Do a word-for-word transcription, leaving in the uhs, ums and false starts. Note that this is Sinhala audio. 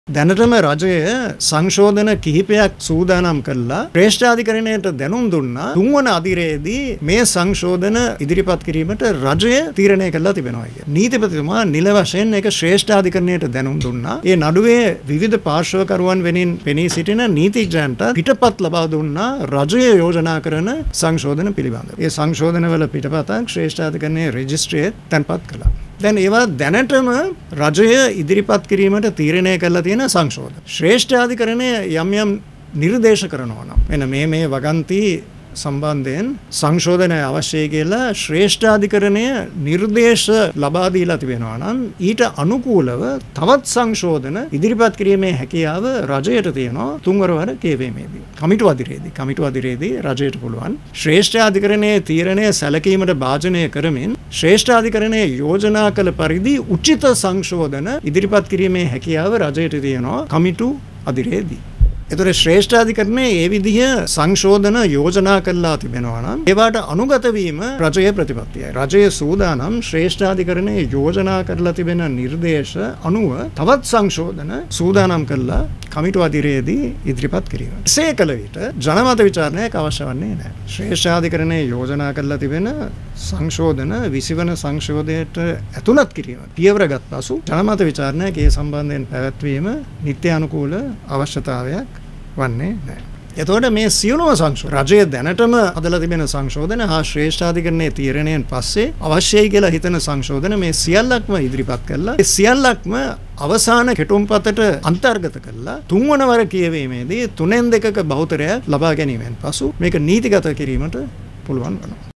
දැනටම රජය සංශෝධන කිහිපයක් සූදානම් කළා ශ්‍රේෂ්ඨාධිකරණයට දැනුම් දුන්නා තුන්වන අදිරේදී මේ සංශෝධන ඉදිරිපත් කිරීමට රජය තීරණය කළා තිබෙනවා කිය. නීතිපතිතුමා නිල වශයෙන් ඒක ශ්‍රේෂ්ඨාධිකරණයට දැනුම් දුන්නා. ඒ නඩුවේ විවිධ පාර්ශ්වකරුවන් වෙනින් පෙනී සිටින නීතිඥයන්ට පිටපත් ලබා දුන්නා රජය යෝජනා කරන සංශෝධන පිළිබඳව. ඒ සංශෝධනවල පිටපතක් ශ්‍රේෂ්ඨාධිකරණයේ රෙජිස්ට්‍රියේ තැන්පත් කළා. දැන් ඒවා දැනටම රජය ඉදිරිපත් කිරීමට තීරණය කළා තියෙන සංශෝධන. ශ්‍රේෂ්ඨාධිකරණය යම් යම් නිර්දේශ කරනවා නම් එන මේ මේ වගන්ති සම්බන්ධයෙන් සංශෝධනය අවශ්‍යයි කියලා ශ්‍රේෂ්ඨාධිකරණය නිර්දේශ ලබා දීලා තිබෙනවා නම් ඊට අනුකූලව තවත් සංශෝධන ඉදිරිපත් කිරීමේ හැකියාව රජයට තියෙනවා තුන්වර වර කියවීමේදී. කමිටු අධිරේදී කමිටු අධිරේදී රජයට පුළුවන් ශ්‍රේෂ්ඨාධිකරණයේ තීරණය සැලකීමට භාජනය කරමින් ශ්‍රේෂ්ඨාධිකරණයේ යෝජනා කළ පරිදි උචිත සංශෝධන ඉදිරිපත් කිරීමේ හැකියාව රජයට තියෙනවා කමිටු අධිරේදී. එතකොට ශ්‍රේෂ්ඨාධිකරණයේ ඒ විදිහ සංශෝධන යෝජනා කළා තිබෙනවා නම් ඒවට අනුගත වීම රජයේ ප්‍රතිපත්තියයි. රජයේ සූදානම් ශ්‍රේෂ්ඨාධිකරණයේ යෝජනා කරලා තිබෙන නිර්දේශ අනුව තවත් සංශෝධන සූදානම් කළා කමිටු අධිරේදී ඉදිරිපත් කිරීම. එසේ කළ විට ජනමත විචාරණයක් අවශ්‍ය වන්නේ නැහැ. ශ්‍රේෂ්ඨාධිකරණයේ යෝජනා කරලා තිබෙන සංශෝධන විසිවන සංශෝධනයට ඇතුළත් කිරීම පියවරගත් පසු ජනමත විචාරණයක් ඒ සම්බන්ධයෙන් පැවැත්වීම නිත්‍යානුකූල අවශ්‍යතාවයක් වන්නේ නැහැ. එතකොට මේ සියලුම සංශෝධන රජය දැනටම හදලා තිබෙන සංශෝධන හා ශ්‍රේෂ්ඨාධිකරණයේ තීරණයෙන් පස්සේ අවශ්‍යයි කියලා හිතන සංශෝධන මේ සියල්ලක්ම ඉදිරිපත් කළා. ඒ සියල්ලක්ම අවසාන කෙටුම්පතට අන්තර්ගත කළා. තුන්වන වර කියවීමේදී තුනෙන් දෙකක බහුතරය ලබා ගැනීමෙන් පසු මේක නීතිගත කිරීමට පුළුවන් වෙනවා.